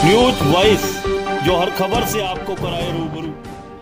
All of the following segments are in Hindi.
न्यूज वॉइस, जो हर खबर से आपको कराए रूबरू।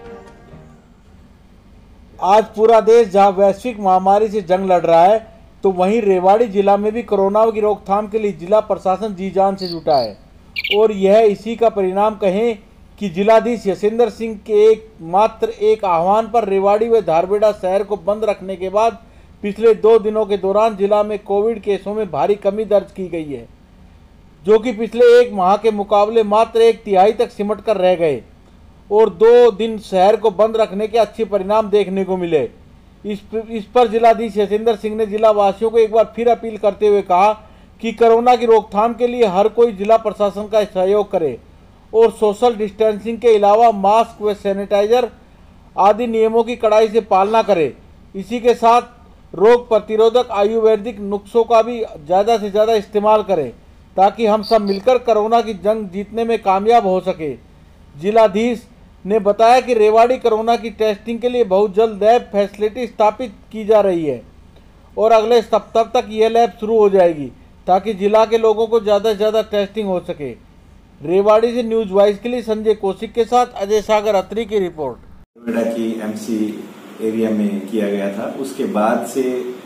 आज पूरा देश जहां वैश्विक महामारी से जंग लड़ रहा है, तो वहीं रेवाड़ी जिला में भी कोरोना की रोकथाम के लिए जिला प्रशासन जी जान से जुटा है। और यह इसी का परिणाम कहें कि जिलाधीश यशेंद्र सिंह के मात्र एक आह्वान पर रेवाड़ी व धारबेड़ा शहर को बंद रखने के बाद पिछले 2 दिनों के दौरान जिला में कोविड केसों में भारी कमी दर्ज की गई है, जो कि पिछले 1 माह के मुकाबले मात्र 1/3 तक सिमट कर रह गए। और 2 दिन शहर को बंद रखने के अच्छे परिणाम देखने को मिले। इस पर जिलाधीश यशेंद्र सिंह ने जिला वासियों को एक बार फिर अपील करते हुए कहा कि कोरोना की रोकथाम के लिए हर कोई जिला प्रशासन का सहयोग करे और सोशल डिस्टेंसिंग के अलावा मास्क व सैनिटाइजर आदि नियमों की कड़ाई से पालना करे। इसी के साथ रोग प्रतिरोधक आयुर्वेदिक नुस्खों का भी ज़्यादा से ज़्यादा इस्तेमाल करें, ताकि हम सब मिलकर कोरोना की जंग जीतने में कामयाब हो सके। जिलाधीश ने बताया कि रेवाड़ी कोरोना की टेस्टिंग के लिए बहुत जल्द लैब फैसिलिटी स्थापित की जा रही है और अगले सप्ताह तक यह लैब शुरू हो जाएगी, ताकि जिला के लोगों को ज़्यादा से ज़्यादा टेस्टिंग हो सके। रेवाड़ी से न्यूज वाइस के लिए संजय कौशिक के साथ अजय सागर अत्री की रिपोर्ट। रेवाड़ा की एमसी एरिया में किया गया था, उसके बाद से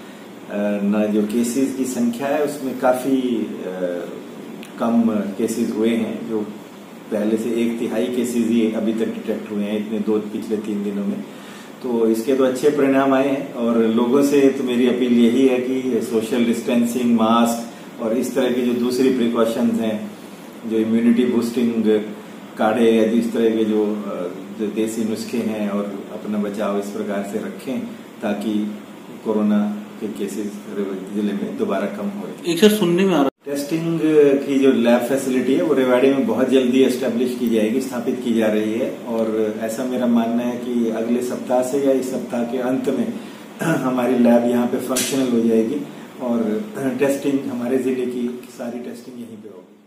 जो केसेस की संख्या है उसमें काफी कम केसेस हुए हैं। जो पहले से 1/3 केसेस ही अभी तक डिटेक्ट हुए हैं इतने पिछले 3 दिनों में। तो इसके तो अच्छे परिणाम आए हैं और लोगों से तो मेरी अपील यही है कि सोशल डिस्टेंसिंग, मास्क और इस तरह की जो दूसरी प्रिकॉशंस हैं, जो इम्यूनिटी बूस्टिंग काढ़े या इस तरह के जो देसी नुस्खे हैं, और अपना बचाव इस प्रकार से रखें ताकि कोरोना के केसेस जिले में दोबारा कम हो। एक सर सुनने में आ रहा टेस्टिंग की जो लैब फैसिलिटी है वो रेवाड़ी में बहुत जल्दी एस्टेब्लिश की जाएगी, स्थापित की जा रही है। और ऐसा मेरा मानना है कि अगले सप्ताह से या इस सप्ताह के अंत में हमारी लैब यहाँ पे फंक्शनल हो जाएगी और टेस्टिंग हमारे जिले की सारी टेस्टिंग यहीं पे होगी।